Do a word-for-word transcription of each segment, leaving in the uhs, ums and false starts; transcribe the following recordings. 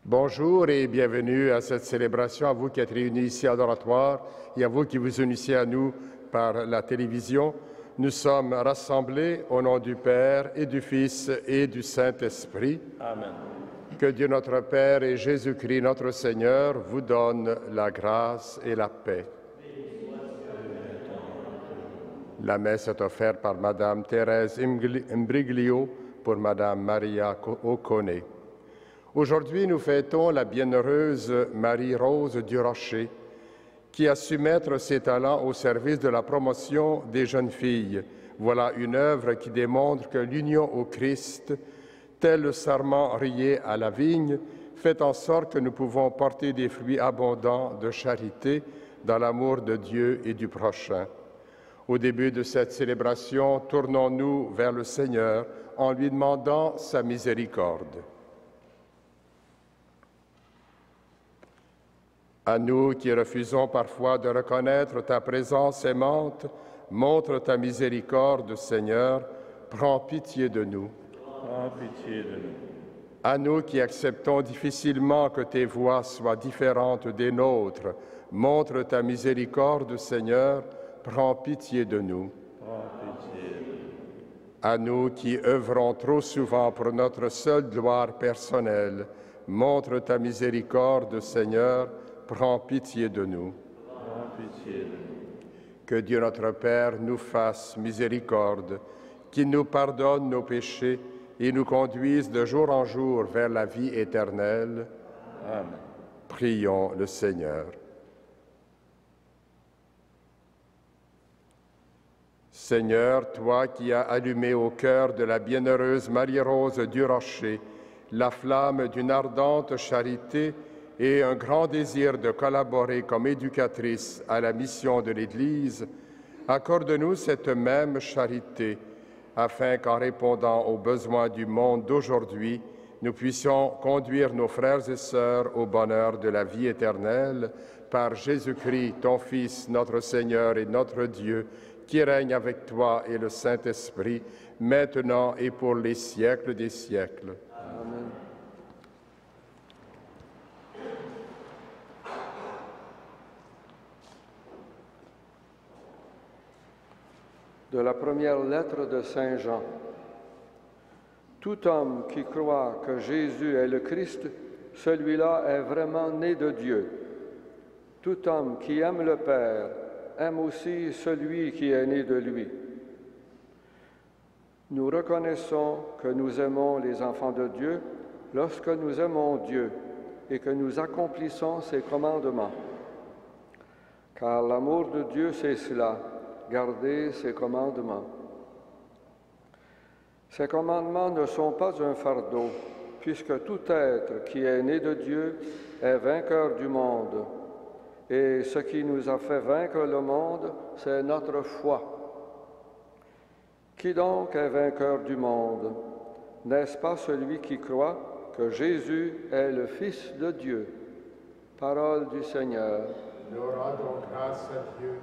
Bonjour et bienvenue à cette célébration, à vous qui êtes réunis ici à l'oratoire et à vous qui vous unissez à nous par la télévision. Nous sommes rassemblés au nom du Père et du Fils et du Saint-Esprit. Amen. Que Dieu notre Père et Jésus-Christ notre Seigneur vous donne la grâce et la paix. La messe est offerte par Madame Thérèse Imbriglio pour Madame Maria Ocone. Aujourd'hui, nous fêtons la bienheureuse Marie-Rose Durocher, qui a su mettre ses talents au service de la promotion des jeunes filles. Voilà une œuvre qui démontre que l'union au Christ, tel le sarment rayé à la vigne, fait en sorte que nous pouvons porter des fruits abondants de charité dans l'amour de Dieu et du prochain. Au début de cette célébration, tournons-nous vers le Seigneur en lui demandant sa miséricorde. À nous qui refusons parfois de reconnaître ta présence aimante, montre ta miséricorde, Seigneur, prends pitié de nous. Prends pitié de nous. À nous qui acceptons difficilement que tes voies soient différentes des nôtres, montre ta miséricorde, Seigneur, prends pitié de nous. Prends pitié de nous. À nous qui œuvrons trop souvent pour notre seule gloire personnelle, montre ta miséricorde, Seigneur, prends pitié de nous. Prends pitié de nous. Que Dieu notre Père nous fasse miséricorde, qu'il nous pardonne nos péchés et nous conduise de jour en jour vers la vie éternelle. Amen. Prions le Seigneur. Seigneur, toi qui as allumé au cœur de la bienheureuse Marie-Rose Durocher la flamme d'une ardente charité et un grand désir de collaborer comme éducatrice à la mission de l'Église, accorde-nous cette même charité, afin qu'en répondant aux besoins du monde d'aujourd'hui, nous puissions conduire nos frères et sœurs au bonheur de la vie éternelle, par Jésus-Christ, ton Fils, notre Seigneur et notre Dieu, qui règne avec toi et le Saint-Esprit, maintenant et pour les siècles des siècles. Amen. De la première lettre de Saint Jean. Tout homme qui croit que Jésus est le Christ, celui-là est vraiment né de Dieu. Tout homme qui aime le Père aime aussi celui qui est né de lui. Nous reconnaissons que nous aimons les enfants de Dieu lorsque nous aimons Dieu et que nous accomplissons ses commandements. Car l'amour de Dieu, c'est cela, garder ses commandements. Ces commandements ne sont pas un fardeau, puisque tout être qui est né de Dieu est vainqueur du monde. Et ce qui nous a fait vaincre le monde, c'est notre foi. Qui donc est vainqueur du monde? N'est-ce pas celui qui croit que Jésus est le Fils de Dieu? Parole du Seigneur. Nous rendons grâce à Dieu.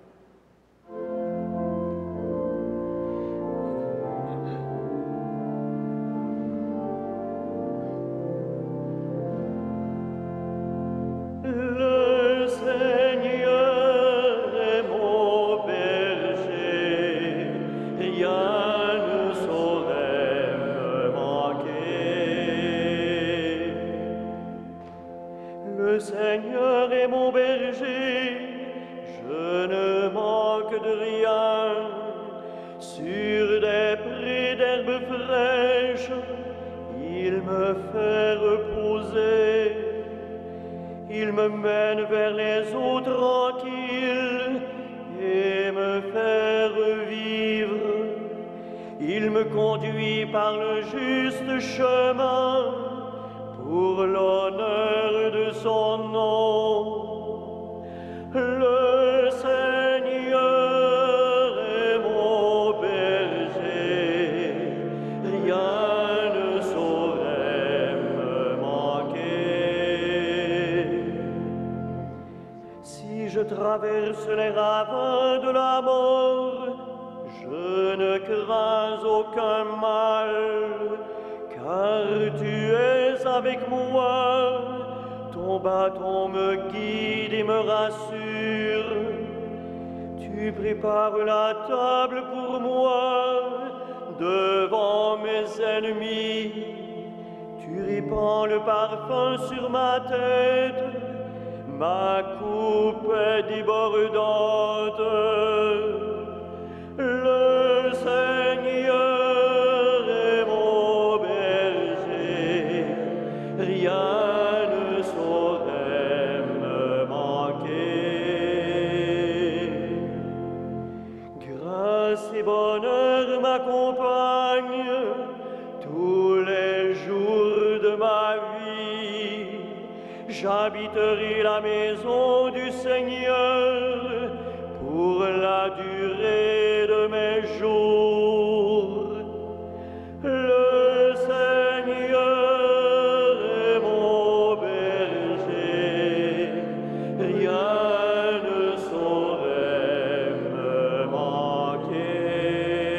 Traverse les ravins de la mort, je ne crains aucun mal, car tu es avec moi. Ton bâton me guide et me rassure. Tu prépares la table pour moi devant mes ennemis. Tu répands le parfum sur ma tête. Ma coupe est débordante. Le Seigneur est mon berger. Rien ne saurait me manquer. Grâce et bonheur m'accompagnent tous les jours de ma vie. J'habiterai la maison du Seigneur pour la durée de mes jours. Le Seigneur est mon berger, rien ne saurait me manquer.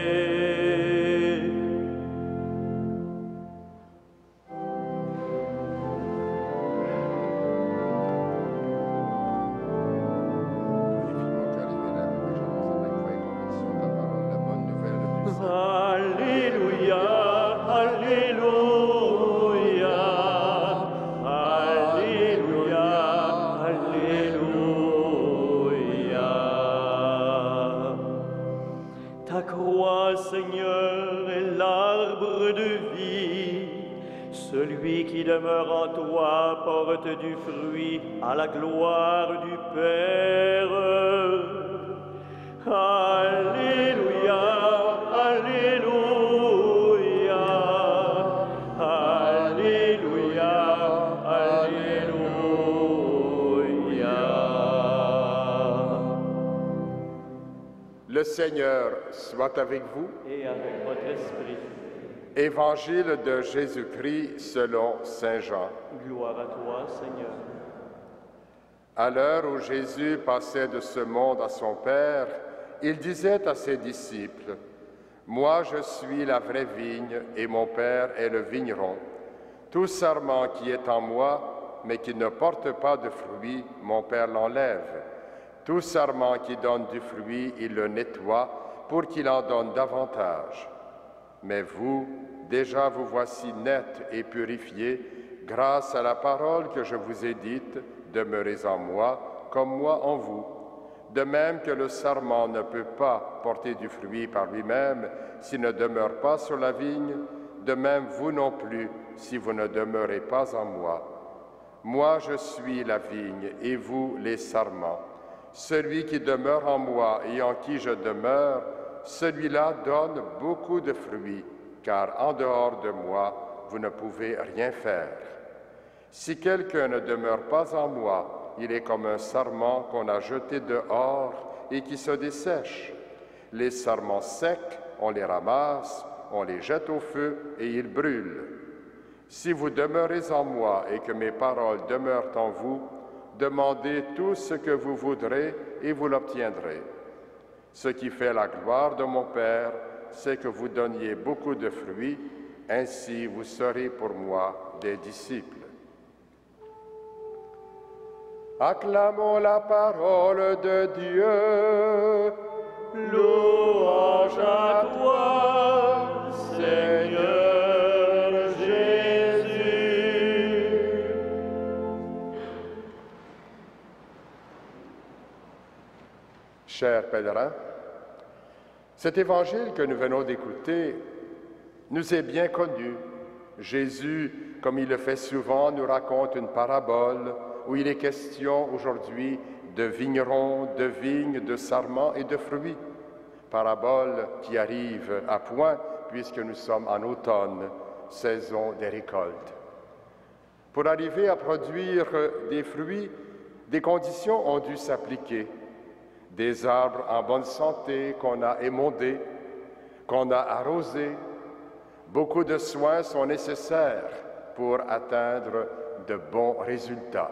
Alléluia, Alléluia, Alléluia, Alléluia. Ta croix, Seigneur, est l'arbre de vie. Celui qui demeure en toi porte du fruit à la gloire du Père. Alléluia, Alléluia, Alléluia, Alléluia. Le Seigneur soit avec vous. Et avec votre esprit, Évangile de Jésus-Christ selon Saint Jean. gloire à toi, Seigneur. À l'heure où Jésus passait de ce monde à son Père, il disait à ses disciples, « Moi je suis la vraie vigne et mon Père est le vigneron. Tout sarment qui est en moi, mais qui ne porte pas de fruit, mon Père l'enlève. Tout sarment qui donne du fruit, il le nettoie pour qu'il en donne davantage. Mais vous, déjà vous voici nets et purifiés grâce à la parole que je vous ai dite, demeurez en moi comme moi en vous. De même que le sarment ne peut pas porter du fruit par lui-même s'il ne demeure pas sur la vigne, de même vous non plus si vous ne demeurez pas en moi. Moi je suis la vigne et vous les sarments. Celui qui demeure en moi et en qui je demeure, celui-là donne beaucoup de fruits, car en dehors de moi, vous ne pouvez rien faire. Si quelqu'un ne demeure pas en moi, il est comme un sarment qu'on a jeté dehors et qui se dessèche. Les sarments secs, on les ramasse, on les jette au feu et ils brûlent. Si vous demeurez en moi et que mes paroles demeurent en vous, demandez tout ce que vous voudrez et vous l'obtiendrez. Ce qui fait la gloire de mon Père, c'est que vous donniez beaucoup de fruits, ainsi vous serez pour moi des disciples. Acclamons la parole de Dieu. Louange à toi, Seigneur Jésus. Chers pèlerins, cet évangile que nous venons d'écouter nous est bien connu. Jésus, comme il le fait souvent, nous raconte une parabole où il est question aujourd'hui de vignerons, de vignes, de sarments et de fruits. Parabole qui arrive à point puisque nous sommes en automne, saison des récoltes. Pour arriver à produire des fruits, des conditions ont dû s'appliquer. Des arbres en bonne santé qu'on a émondés, qu'on a arrosés. Beaucoup de soins sont nécessaires pour atteindre de bons résultats.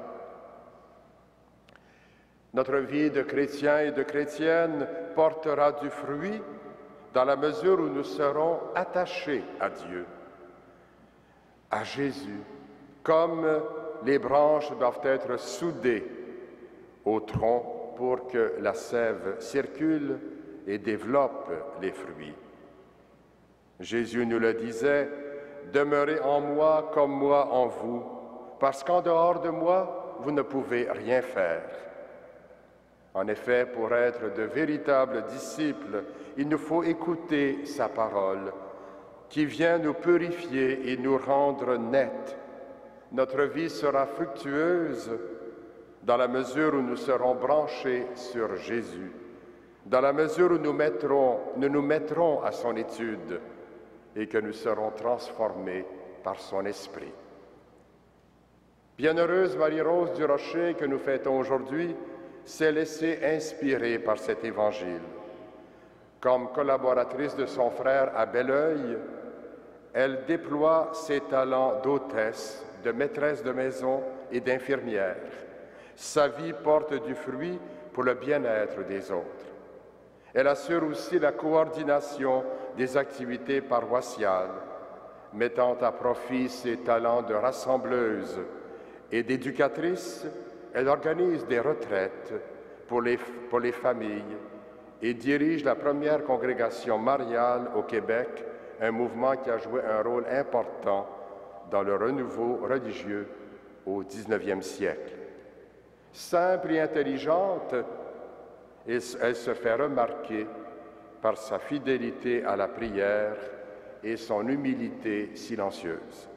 Notre vie de chrétien et de chrétienne portera du fruit dans la mesure où nous serons attachés à Dieu, à Jésus, comme les branches doivent être soudées au tronc pour que la sève circule et développe les fruits. Jésus nous le disait, « Demeurez en moi comme moi en vous, parce qu'en dehors de moi, vous ne pouvez rien faire. » En effet, pour être de véritables disciples, il nous faut écouter sa parole, qui vient nous purifier et nous rendre nets. Notre vie sera fructueuse dans la mesure où nous serons branchés sur Jésus, dans la mesure où nous, mettrons, nous nous mettrons à son étude et que nous serons transformés par son esprit. Bienheureuse Marie-Rose du Rocher que nous fêtons aujourd'hui, s'est laissée inspirer par cet évangile. Comme collaboratrice de son frère à Belleuil, elle déploie ses talents d'hôtesse, de maîtresse de maison et d'infirmière. Sa vie porte du fruit pour le bien-être des autres. Elle assure aussi la coordination des activités paroissiales, mettant à profit ses talents de rassembleuse et d'éducatrice. Elle organise des retraites pour les, pour les familles et dirige la première congrégation mariale au Québec, un mouvement qui a joué un rôle important dans le renouveau religieux au dix-neuvième siècle. Simple et intelligente, elle se fait remarquer par sa fidélité à la prière et son humilité silencieuse.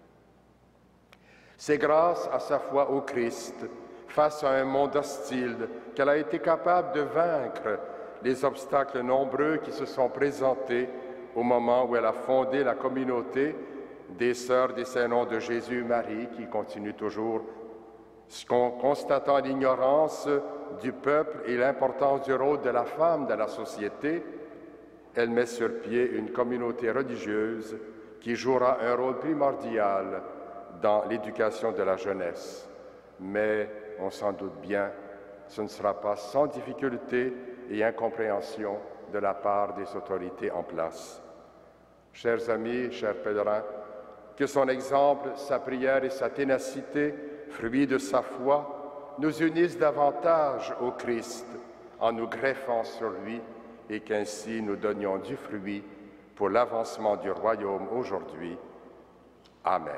C'est grâce à sa foi au Christ, face à un monde hostile, qu'elle a été capable de vaincre les obstacles nombreux qui se sont présentés au moment où elle a fondé la communauté des Sœurs des Saints-Noms de Jésus-Marie, qui continue toujours, constatant l'ignorance du peuple et l'importance du rôle de la femme dans la société. Elle met sur pied une communauté religieuse qui jouera un rôle primordial dans l'éducation de la jeunesse. Mais, on s'en doute bien, ce ne sera pas sans difficulté et incompréhension de la part des autorités en place. Chers amis, chers pèlerins, que son exemple, sa prière et sa ténacité, fruits de sa foi, nous unissent davantage au Christ en nous greffant sur lui et qu'ainsi nous donnions du fruit pour l'avancement du royaume aujourd'hui. Amen.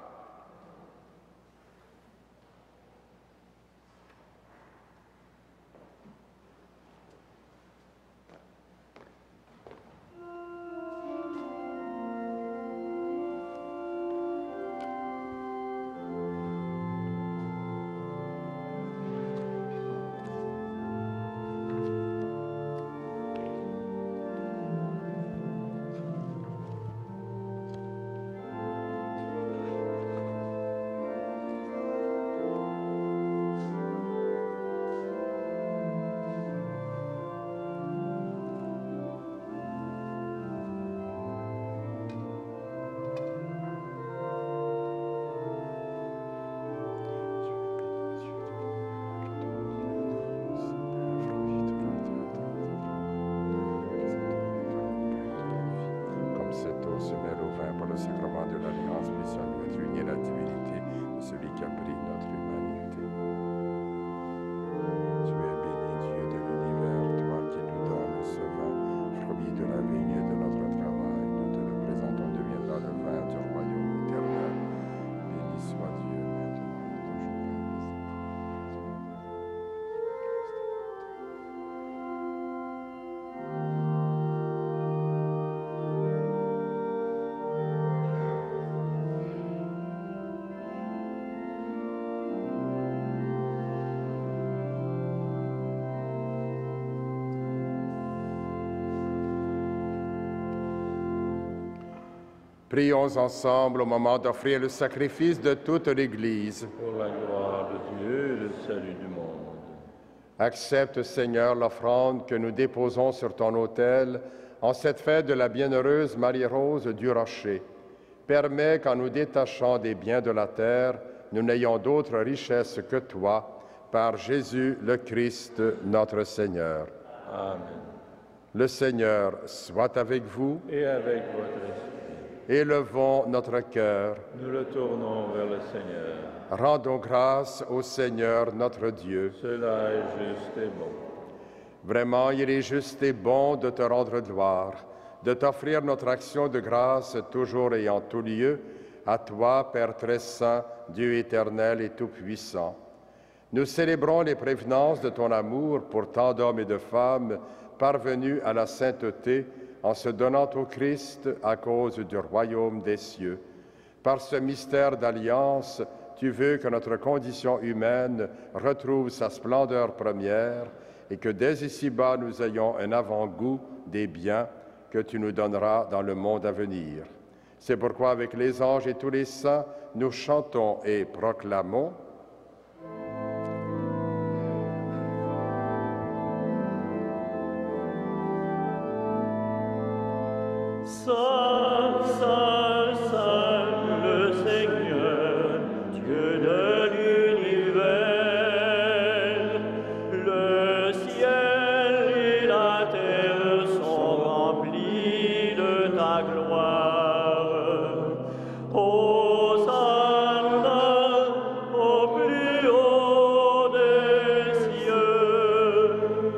Prions ensemble au moment d'offrir le sacrifice de toute l'Église. Pour la gloire de Dieu et le salut du monde. Accepte, Seigneur, l'offrande que nous déposons sur ton autel en cette fête de la bienheureuse Marie-Rose du Rocher. Permets qu'en nous détachant des biens de la terre, nous n'ayons d'autre richesse que toi, par Jésus le Christ, notre Seigneur. Amen. Le Seigneur soit avec vous. Et avec votre esprit. Élevons notre cœur. Nous le tournons vers le Seigneur. Rendons grâce au Seigneur notre Dieu. Cela est juste et bon. Vraiment, il est juste et bon de te rendre gloire, de t'offrir notre action de grâce toujours et en tout lieu, à toi, Père très saint, Dieu éternel et tout-puissant. Nous célébrons les prévenances de ton amour pour tant d'hommes et de femmes parvenus à la sainteté en se donnant au Christ à cause du royaume des cieux. Par ce mystère d'alliance, tu veux que notre condition humaine retrouve sa splendeur première et que dès ici-bas nous ayons un avant-goût des biens que tu nous donneras dans le monde à venir. C'est pourquoi avec les anges et tous les saints, nous chantons et proclamons. Saint, Saint, Saint, le Seigneur, Dieu de l'univers, le ciel et la terre sont remplis de ta gloire. Hosanna au plus haut des cieux.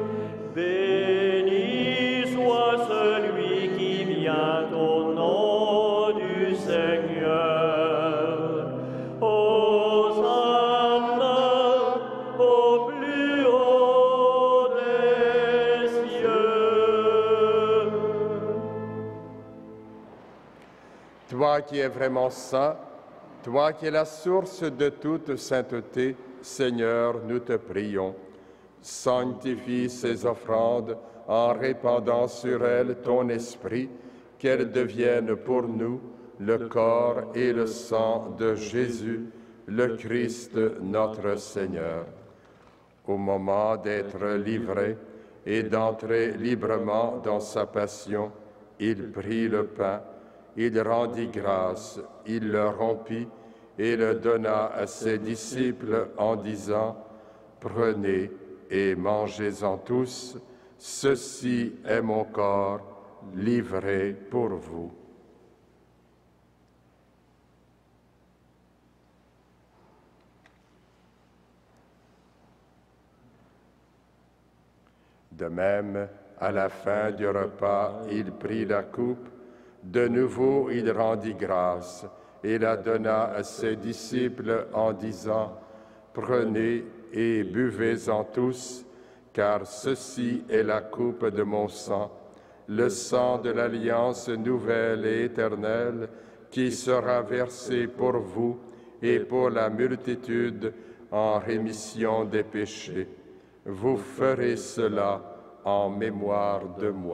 Béni soit celui qui vient au nom du Seigneur. Hosanna au plus haut des cieux. Toi qui es vraiment saint, toi qui es la source de toute sainteté, Seigneur, nous te prions. Sanctifie ces offrandes en répandant sur elles ton esprit, qu'elles deviennent pour nous le corps et le sang de Jésus, le Christ notre Seigneur. Au moment d'être livré et d'entrer librement dans sa passion, il prit le pain, il rendit grâce, il le rompit et le donna à ses disciples en disant, « Prenez et mangez-en tous, ceci est mon corps livré pour vous. » De même, à la fin du repas, il prit la coupe. De nouveau, il rendit grâce et la donna à ses disciples en disant, « Prenez et buvez-en tous, car ceci est la coupe de mon sang, le sang de l'alliance nouvelle et éternelle, qui sera versé pour vous et pour la multitude en rémission des péchés. Vous ferez cela en mémoire de moi. »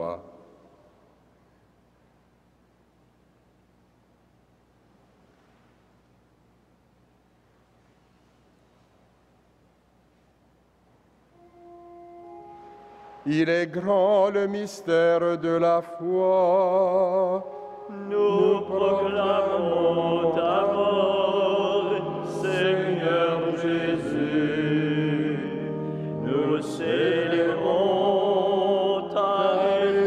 Il est grand le mystère de la foi. Nous proclamons ta mort, Seigneur Jésus. Nous célébrons ta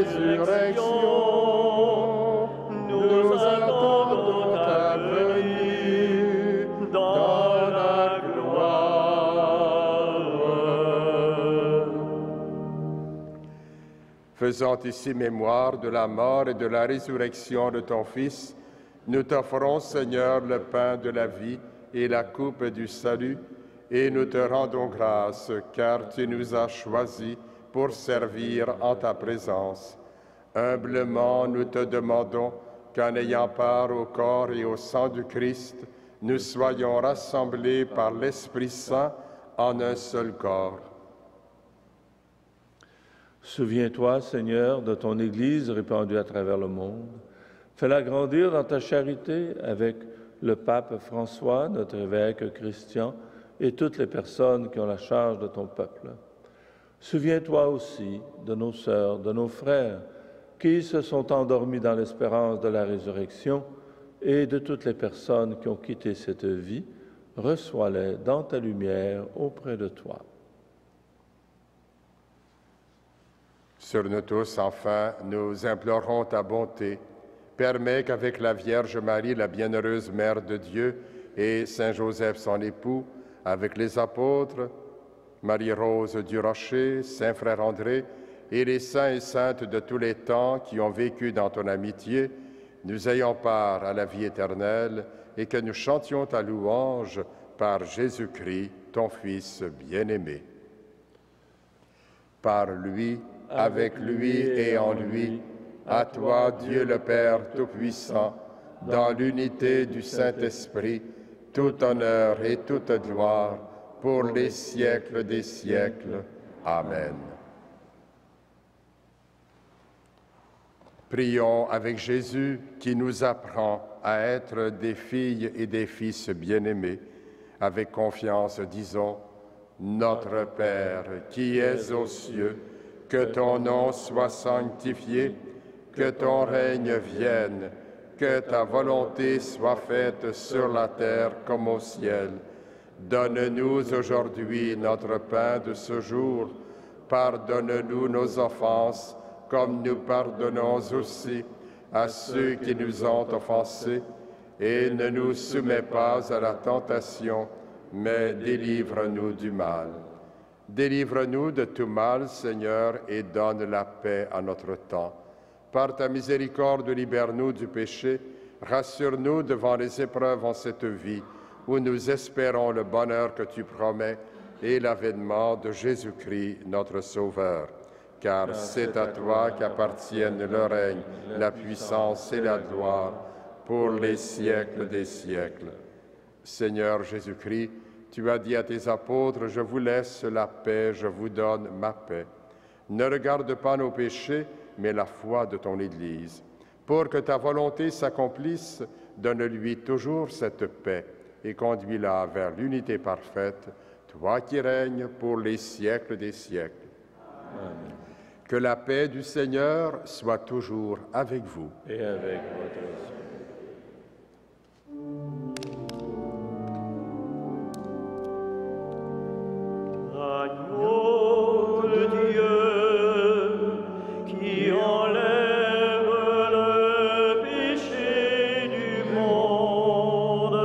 résurrection. Nous attendons ta venue dans la gloire. Faisant ici mémoire de la mort et de la résurrection de ton Fils, nous t'offrons, Seigneur, le pain de la vie et la coupe du salut, et nous te rendons grâce, car tu nous as choisis pour servir en ta présence. Humblement, nous te demandons qu'en ayant part au corps et au sang du Christ, nous soyons rassemblés par l'Esprit Saint en un seul corps. Souviens-toi, Seigneur, de ton Église répandue à travers le monde. Fais-la grandir dans ta charité avec le pape François, notre évêque Christian, et toutes les personnes qui ont la charge de ton peuple. Souviens-toi aussi de nos sœurs, de nos frères, qui se sont endormis dans l'espérance de la résurrection, et de toutes les personnes qui ont quitté cette vie. Reçois-les dans ta lumière auprès de toi. Sur nous tous, enfin, nous implorons ta bonté permets qu'avec la Vierge Marie, la bienheureuse Mère de Dieu, et Saint Joseph, son époux, avec les apôtres, Marie-Rose du Rocher, Saint Frère André, et les saints et saintes de tous les temps qui ont vécu dans ton amitié, nous ayons part à la vie éternelle et que nous chantions ta louange par Jésus-Christ, ton Fils bien-aimé. Par lui, avec lui et en lui, à toi, Dieu le Père Tout-Puissant, dans l'unité du Saint-Esprit, tout honneur et toute gloire pour les siècles des siècles. Amen. Prions avec Jésus qui nous apprend à être des filles et des fils bien-aimés. Avec confiance, disons, Notre Père qui es aux cieux, que ton nom soit sanctifié, que ton règne vienne, que ta volonté soit faite sur la terre comme au ciel. Donne-nous aujourd'hui notre pain de ce jour. Pardonne-nous nos offenses, comme nous pardonnons aussi à ceux qui nous ont offensés. Et ne nous soumets pas à la tentation, mais délivre-nous du mal. Délivre-nous de tout mal, Seigneur, et donne la paix à notre temps. Par ta miséricorde, libère-nous du péché, rassure-nous devant les épreuves en cette vie, où nous espérons le bonheur que tu promets et l'avènement de Jésus-Christ, notre Sauveur. Car c'est à toi qu'appartiennent le règne, la puissance et la gloire, pour les siècles des siècles. Seigneur Jésus-Christ, tu as dit à tes apôtres, « Je vous laisse la paix, je vous donne ma paix. » Ne regarde pas nos péchés, mais la foi de ton Église. Pour que ta volonté s'accomplisse, donne-lui toujours cette paix et conduis-la vers l'unité parfaite, toi qui règnes pour les siècles des siècles. Amen. Que la paix du Seigneur soit toujours avec vous. Et avec votre esprit. Agneau de Dieu, qui enlève le péché du monde,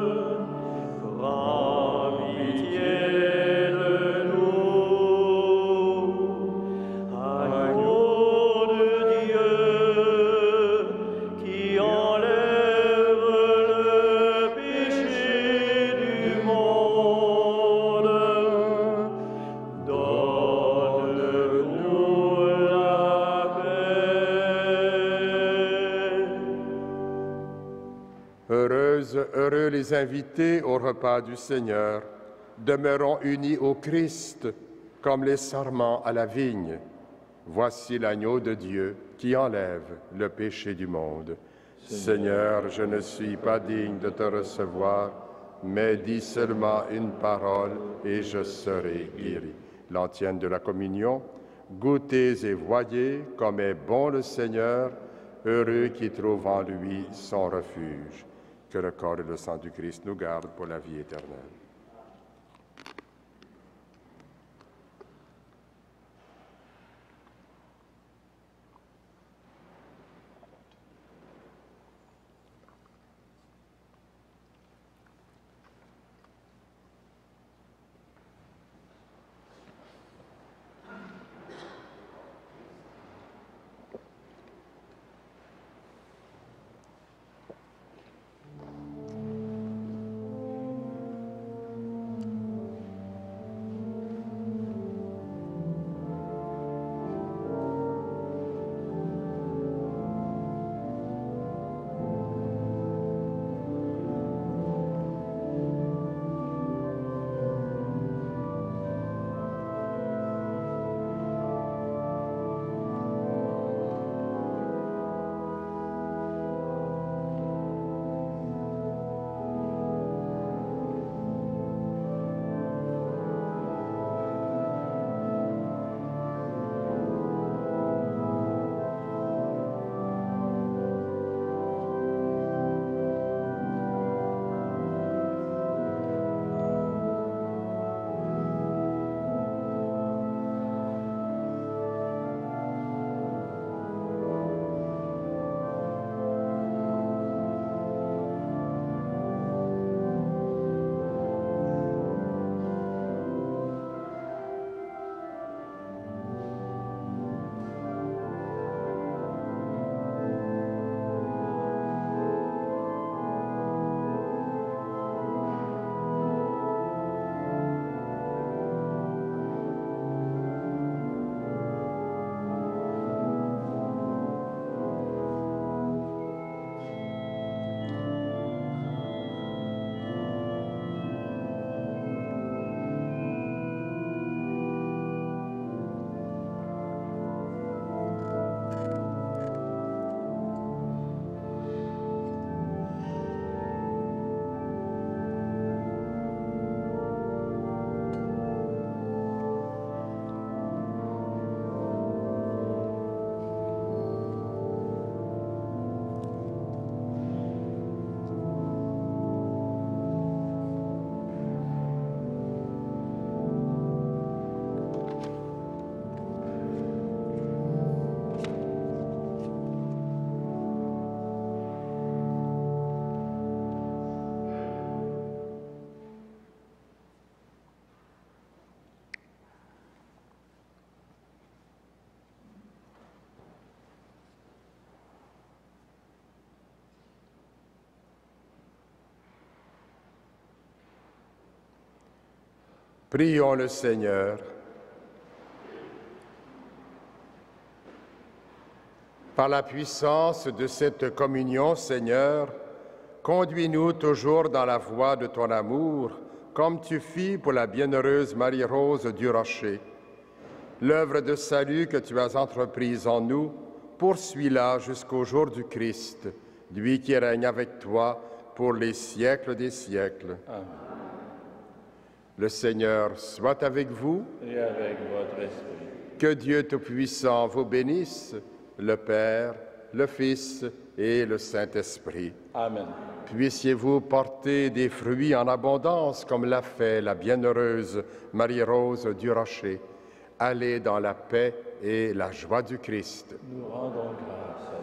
prends pitié de nous. Agneau de Dieu, qui enlève le péché du monde, donne-nous la paix. Heureuses, heureux les invités au repas du Seigneur. Demeurons unis au Christ comme les sarments à la vigne. Voici l'agneau de Dieu qui enlève le péché du monde. Seigneur, je ne suis pas digne de te recevoir, mais dis seulement une parole et je serai guéri. L'antienne de la communion, goûtez et voyez comme est bon le Seigneur, heureux qui trouve en lui son refuge. Que le corps et le sang du Christ nous gardent pour la vie éternelle. Prions le Seigneur. Par la puissance de cette communion, Seigneur, conduis-nous toujours dans la voie de ton amour, comme tu fis pour la bienheureuse Marie-Rose du Rocher. L'œuvre de salut que tu as entreprise en nous, poursuis-la jusqu'au jour du Christ, lui qui règne avec toi pour les siècles des siècles. Amen. Le Seigneur soit avec vous. Et avec votre esprit. Que Dieu Tout-Puissant vous bénisse, le Père, le Fils et le Saint-Esprit. Amen. Puissiez-vous porter des fruits en abondance comme l'a fait la bienheureuse Marie-Rose du Rocher. Allez dans la paix et la joie du Christ. Nous rendons grâce à